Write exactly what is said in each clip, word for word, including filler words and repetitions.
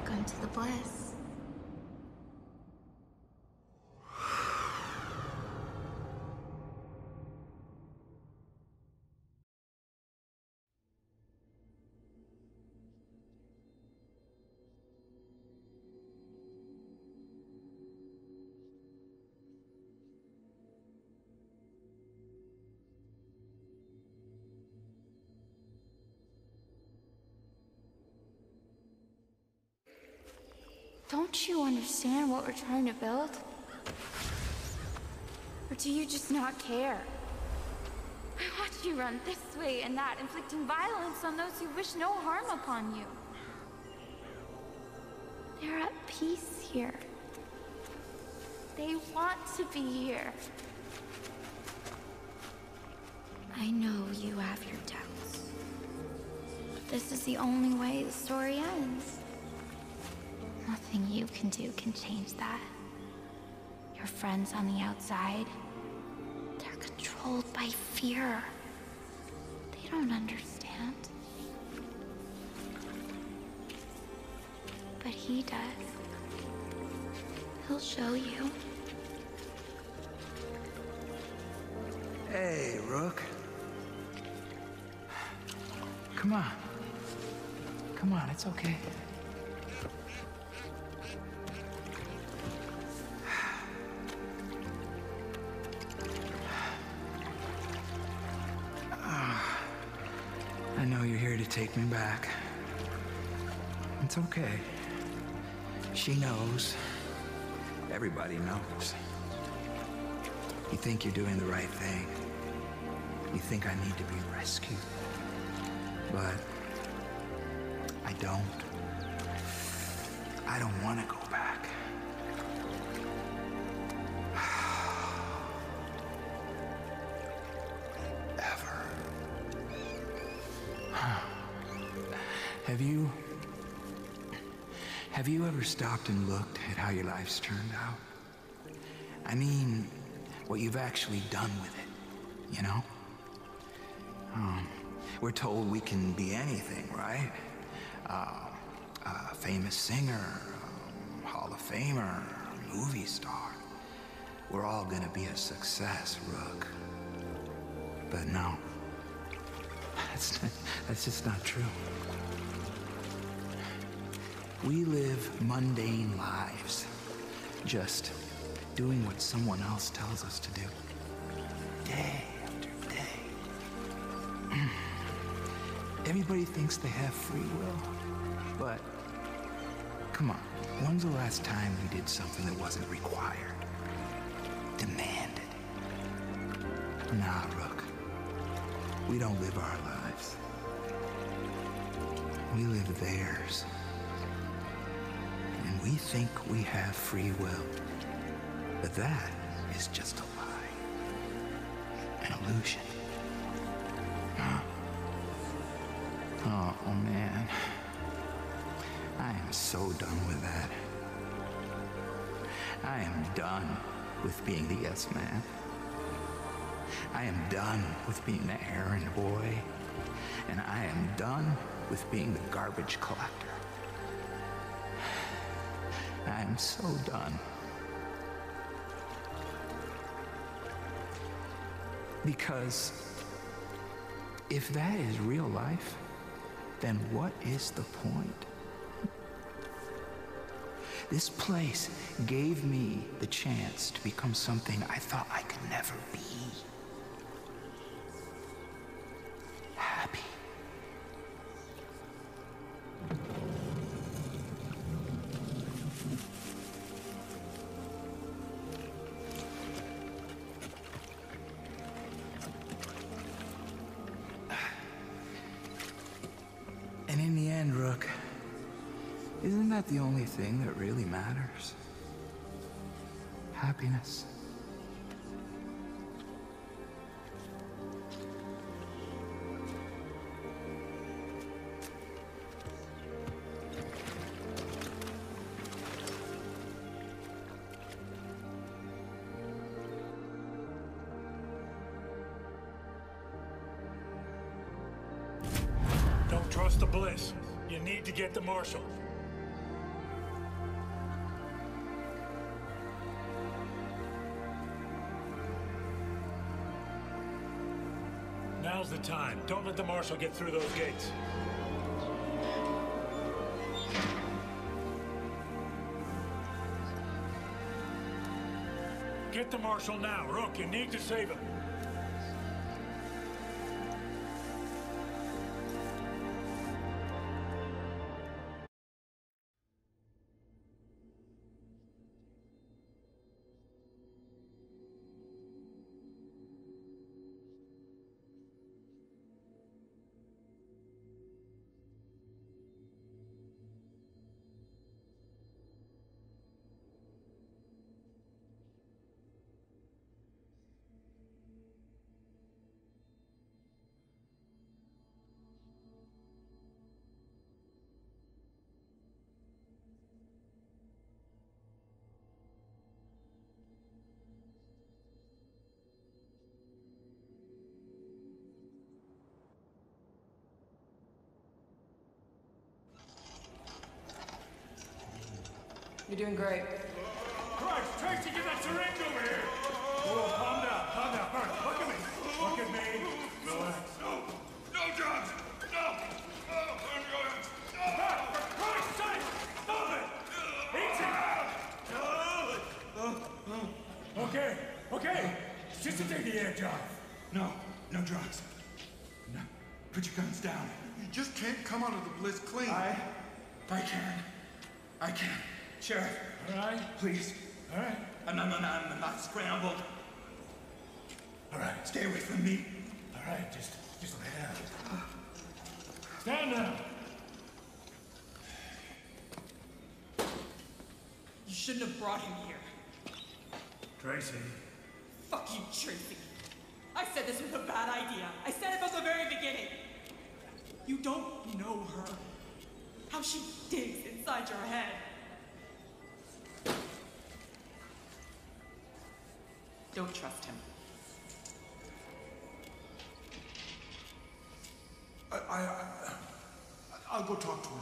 Welcome to the Bliss. Don't you understand what we're trying to build? Or do you just not care? I watch you run this way and that, inflicting violence on those who wish no harm upon you. They're at peace here. They want to be here. I know you have your doubts. But this is the only way the story ends. Nothing you can do can change that. Your friends on the outside, they're controlled by fear. They don't understand. But he does. He'll show you. Hey, Rook. Come on. Come on, it's okay. I know you're here to take me back. It's okay. She knows. Everybody knows. You think you're doing the right thing. You think I need to be rescued. But I don't. I don't want to go back. Have you... Have you ever stopped and looked at how your life's turned out? I mean, what you've actually done with it, you know? Um, we're told we can be anything, right? Uh, a famous singer, um, Hall of Famer, movie star. We're all gonna be a success, Rook. But no. That's, that's just not true. We live mundane lives, just doing what someone else tells us to do, day after day. Everybody thinks they have free will, but come on, when's the last time we did something that wasn't required, demanded? Nah, Rook, we don't live our lives. We live theirs. And we think we have free will. But that is just a lie. An illusion. Huh? Oh, oh man. I am so done with that. I am done with being the yes man. I am done with being the errand boy. And I am done with being the garbage collector. I am so done. Because if that is real life, then what is the point? This place gave me the chance to become something I thought I could never be. Happy. And in the end, Rook, isn't that the only thing that really matters? Happiness. Don't trust the Bliss. You need to get to Marshal. Now's the time. Don't let the Marshal get through those gates. Get the Marshal now. Rook, you need to save him. You're doing great. Christ, Tracy, get that syringe over here! Oh, calm down, calm down. All right, look at me. Look at me. Relax. No! No drugs! No! No! No! Ah, for Christ's sake! Move it! Easy! Okay, okay. It's just to take the air drive. No, no drugs. No. Put your guns down. You just can't come out of the Bliss clean. I... I can. I can. Sheriff. All right. Please. All right. I'm not, I'm not, I'm not scrambled. All right. Stay away from me. All right, just, just lay down. Stand down. You shouldn't have brought him here. Tracy. Fuck you, Tracy. I said this was a bad idea. I said it from the very beginning. You don't know her. How she digs inside your head. Don't trust him. I, I, I, I'll go talk to him.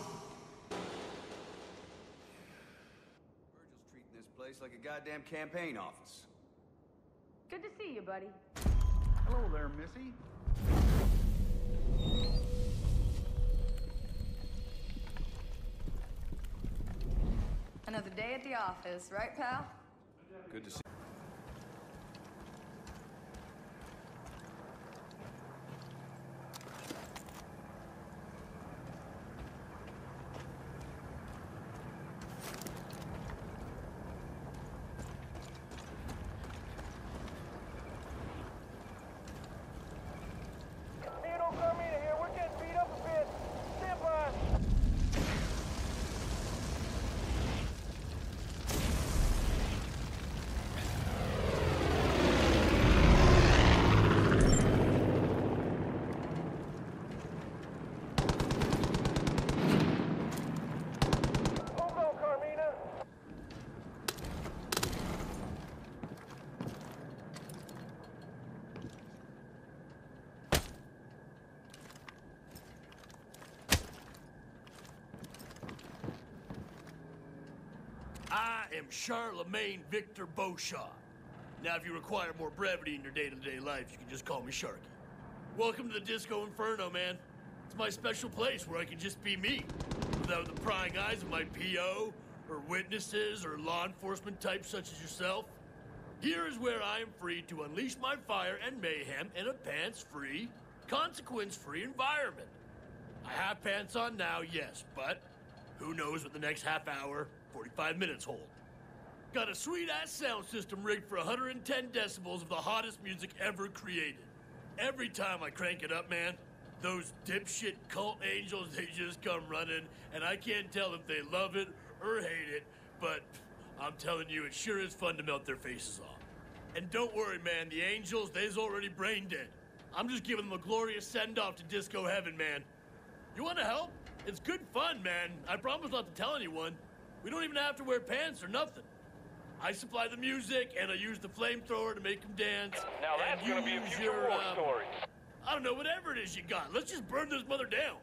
Virgil's treating this place like a goddamn campaign office. Good to see you, buddy. Hello there, Missy. Another day at the office, right, pal? Good to see. I am Charlemagne Victor Beauchamp. Now, if you require more brevity in your day-to-day life, you can just call me Sharky. Welcome to the Disco Inferno, man. It's my special place where I can just be me, without the prying eyes of my P O, or witnesses, or law enforcement types such as yourself. Here is where I am free to unleash my fire and mayhem in a pants-free, consequence-free environment. I have pants on now, yes, but who knows what the next half hour, forty-five minutes hold. Got a sweet-ass sound system rigged for one hundred ten decibels of the hottest music ever created. Every time I crank it up, man, those dipshit cult angels, they just come running, and I can't tell if they love it or hate it, but I'm telling you, it sure is fun to melt their faces off. And don't worry, man, the angels, they's already brain dead. I'm just giving them a glorious send-off to disco heaven, man. You wanna help? It's good fun, man. I promise not to tell anyone. We don't even have to wear pants or nothing. I supply the music, and I use the flamethrower to make them dance. Now that's and gonna be a use future your, war um, story. I don't know, whatever it is you got. Let's just burn this mother down.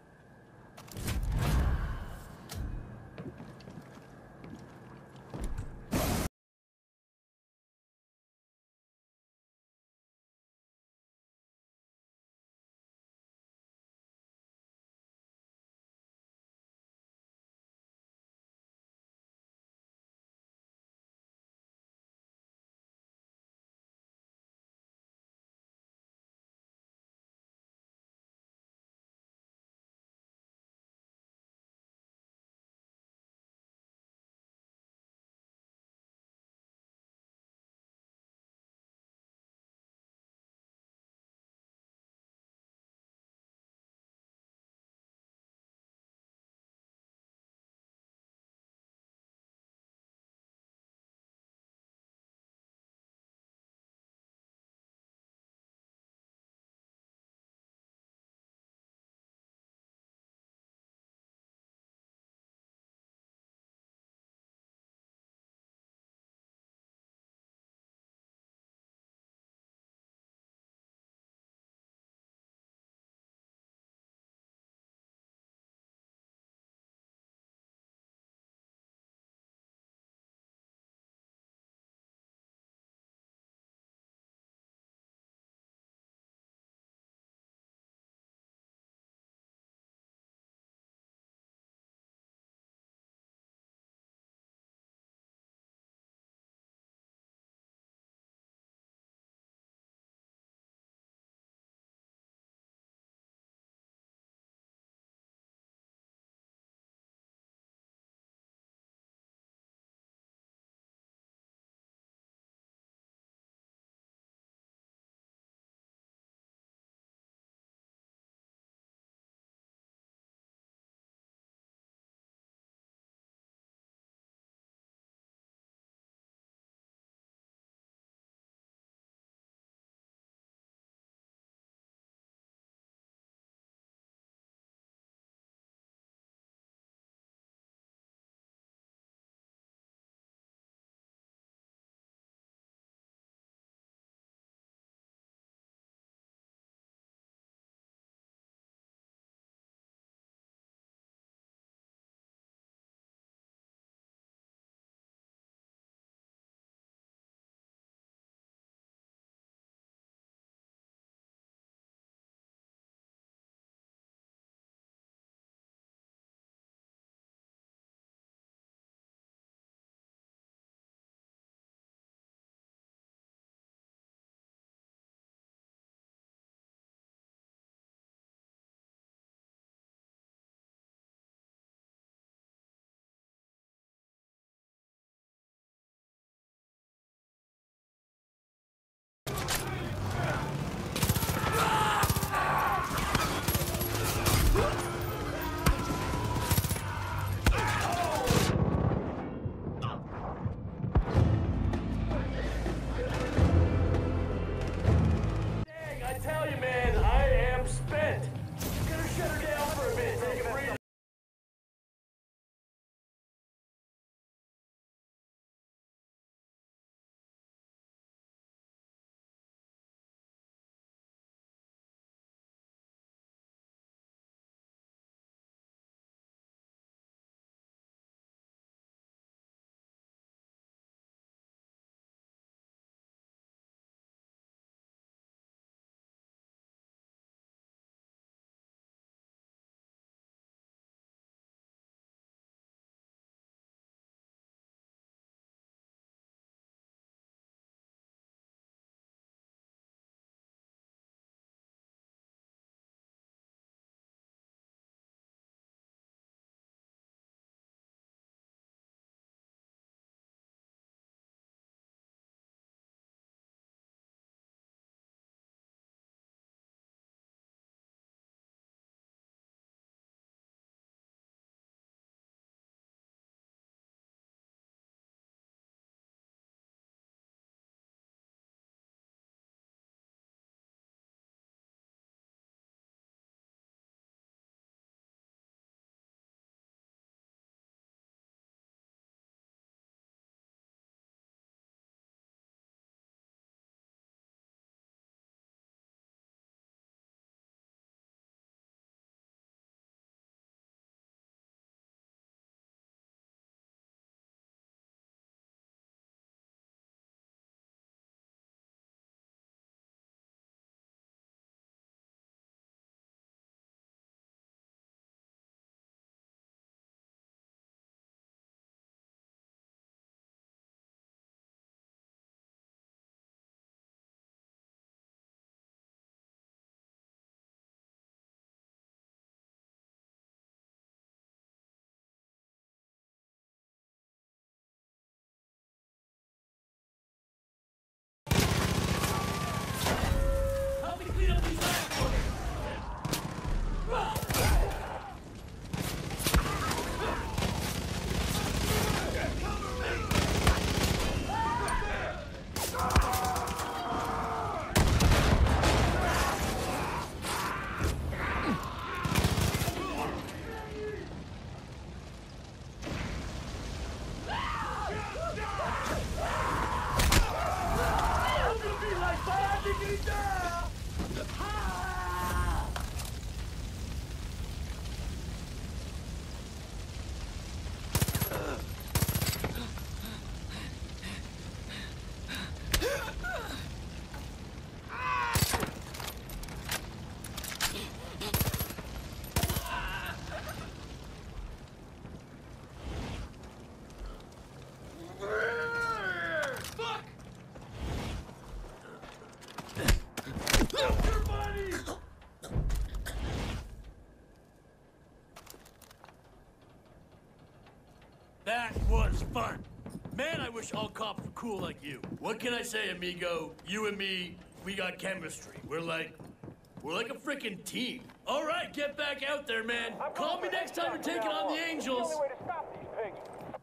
That was fun. Man, I wish all cops were cool like you. What can I say, amigo? You and me, we got chemistry. We're like, we're like a freaking team. All right, get back out there, man. Call me next time you're taking on the Angels. The only way to stop these pigs.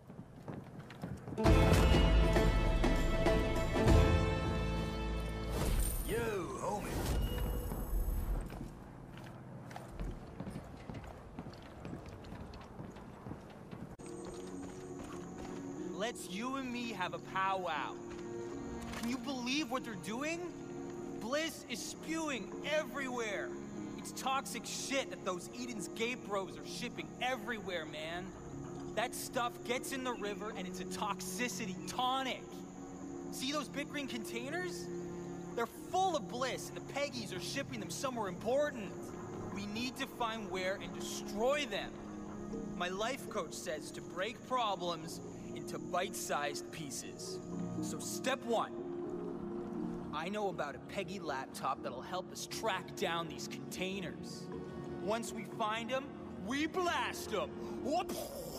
Yo, homie. Let's you and me have a powwow. Can you believe what they're doing? Bliss is spewing everywhere. It's toxic shit that those Eden's Gate bros are shipping everywhere, man. That stuff gets in the river and it's a toxicity tonic. See those big green containers? They're full of Bliss and the Peggies are shipping them somewhere important. We need to find where and destroy them. My life coach says to break problems into bite-sized pieces. So step one, I know about a Peggy laptop that'll help us track down these containers. Once we find them, we blast them. Whoop.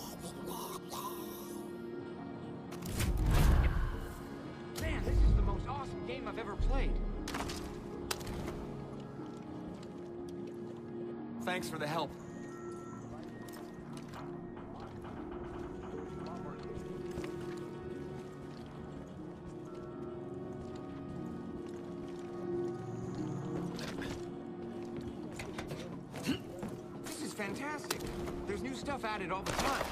Man, this is the most awesome game I've ever played. Thanks for the help. Fantastic. There's new stuff added all the time.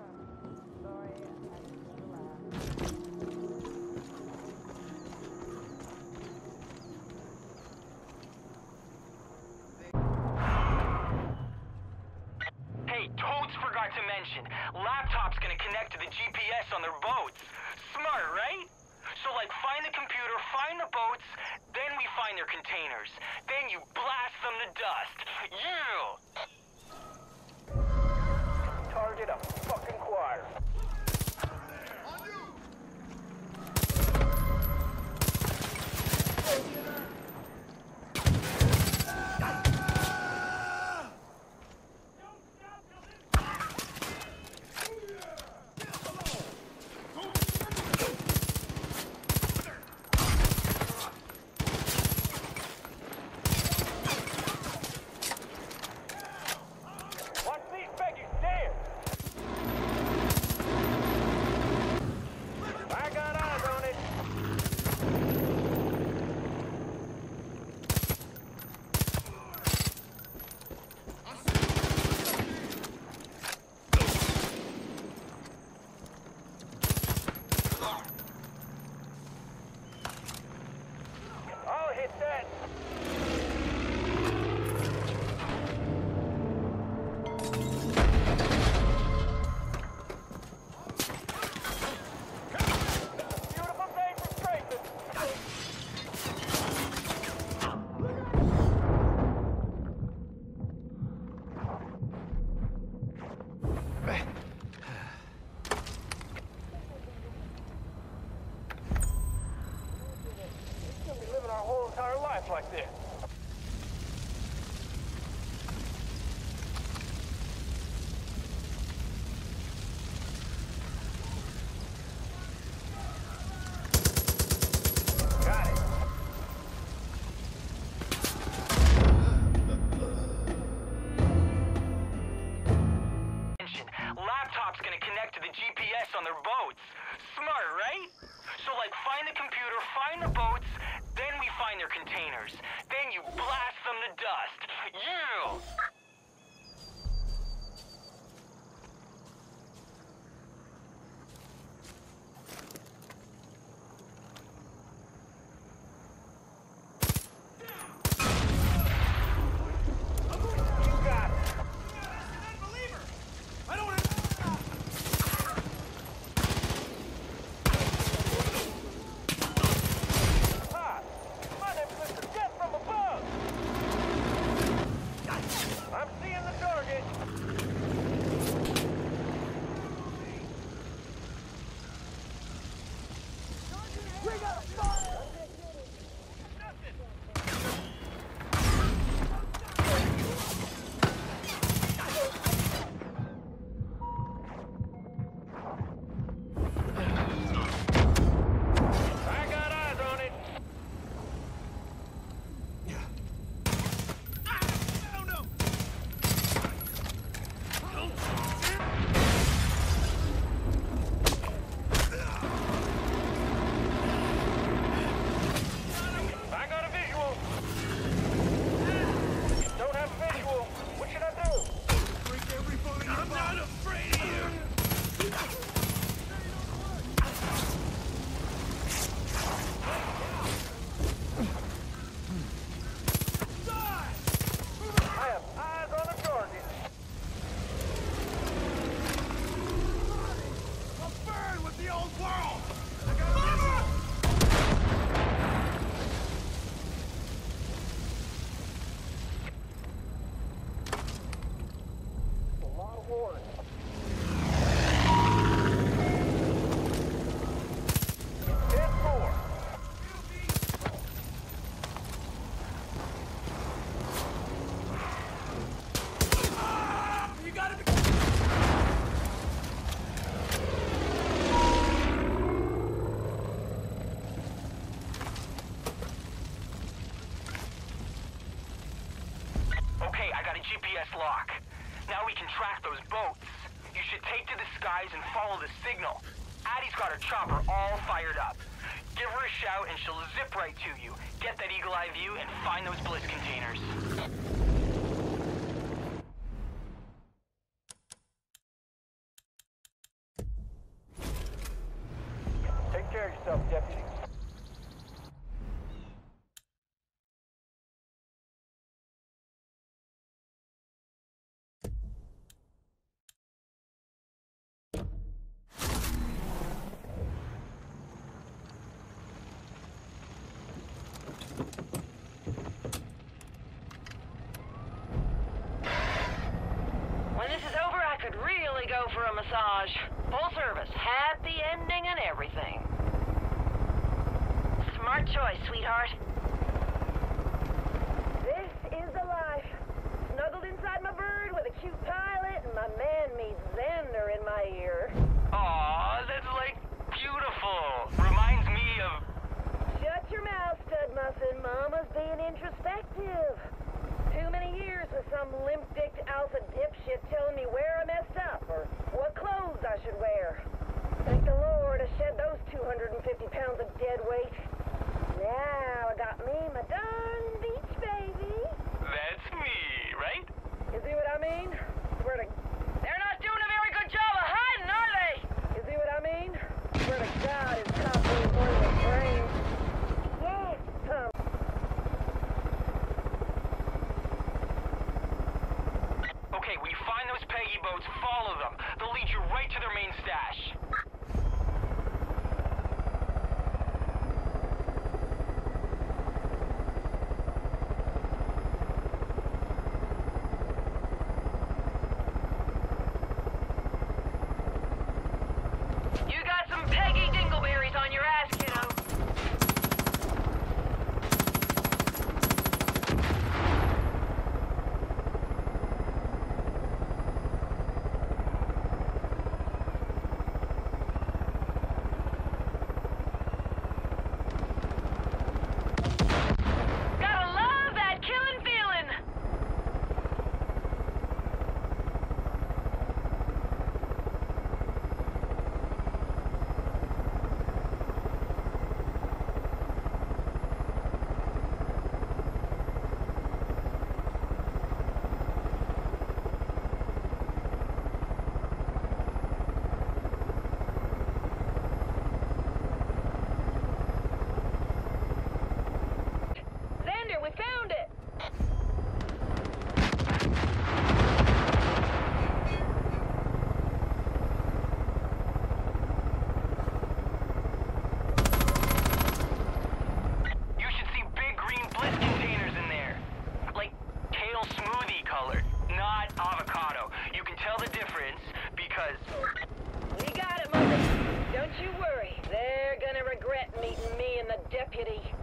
Hey, Toads forgot to mention, laptop's gonna connect to the G P S on their boats. Smart, right? So, like, find the computer, find the boats, then we find their containers. Then you blast them to dust. You! Target a fucking choir. Watch these Peggies dance. I got eyes on it. I'll hit that. Beautiful day for strafing. We'll be living our whole entire life like this. Got it. Laptop's gonna connect to the G P S on their boats. Smart, right? So, like, find the computer, find the boats, then we find their containers. Then you blast them to dust. You! You got it. I don't want Hi, my name's Mister Death from above. I the old world! I got a visual! G P S lock. Now we can track those boats. You should take to the skies and follow the signal. Addie's got her chopper all fired up. Give her a shout and she'll zip right to you. Get that eagle-eye view and find those Bliss containers. Take care of yourself, deputy. Go for a massage. Full service, happy ending and everything. Smart choice, sweetheart. This is the life. Snuggled inside my bird with a cute pilot and my man meets Xander in my ear. Aw, that's like beautiful. Reminds me of... Shut your mouth, stud muffin. Mama's being introspective. Too many years with some limp-dicked alpha dipshit telling me where I messed up or what clothes I should wear. Thank the Lord I shed those two hundred fifty pounds of dead weight. Now I got me my darling beach baby. That's me, right? You see what I mean? Swear to... They're not doing a very good job of hiding, are they? You see what I mean? Swear to God his cop ain't one of his brains. Yes, Tom. Okay, when you find those Peggy boats, follow them. They'll lead you right to their main stash. You got some Peggy dingleberries on your ass, kiddo. We got it, Mother. Don't you worry. They're gonna regret meeting me and the deputy.